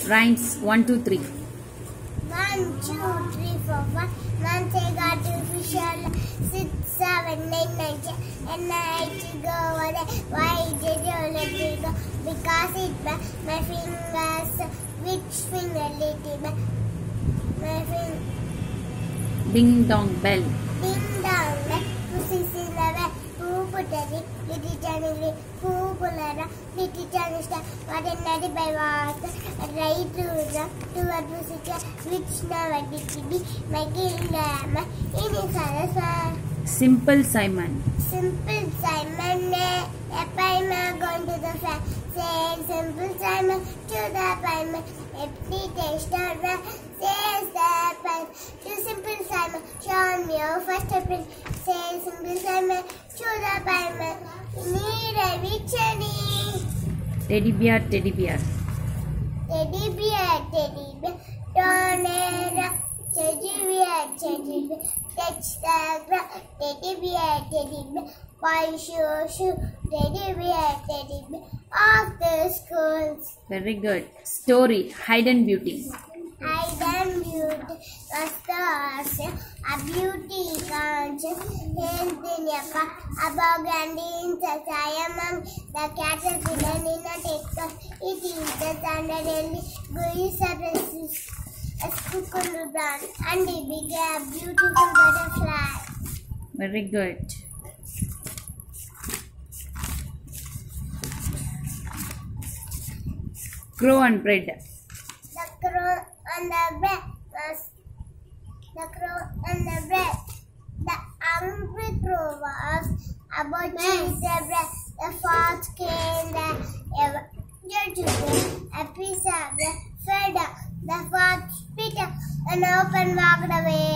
Rhymes 1, 2, 3. 1, 2, 3, 4, 5. One take artificial 6, 7, 8, 9, 10. And I to go over there. Why did you let me go? Because it my fingers. Which finger let it by? My finger. Ding dong bell. Ding dong bell. Pussy's in the bell. Who put it? Little Johnny. Who pull it? Little Johnny star. What another by water. Right to a pussy. Which never did it be? My kingdom. In his other. Simple Simon. Simple Simon. A pie going to the fair. Say Simple Simon to the pie. Every taste of the says the pie. To Simple Simon. Show me your first apple. Say Simple Simon to the pie. Need a victory. Teddy bear, teddy bear. Teddy bear, teddy bear. Tornado. Teddy bear, teddy bear. Touch the ground. Teddy bear, teddy bear. Boy shoe, teddy bear, teddy bear. Off the schools. Very good. Story, Hidden Beauty. Hidden beauty was the a beauty conscious health in your car. Above grandly in society among the caterpillar in a texture. It is the under goose surfaces. A cucumber brown and it became a beautiful butterfly. Very good. Crow and bread. The crow and the bread was the crow and the bread. The hungry crow was about to eat the bread. The fox came the a piece of bread fed up. The fox spit up and open walked away.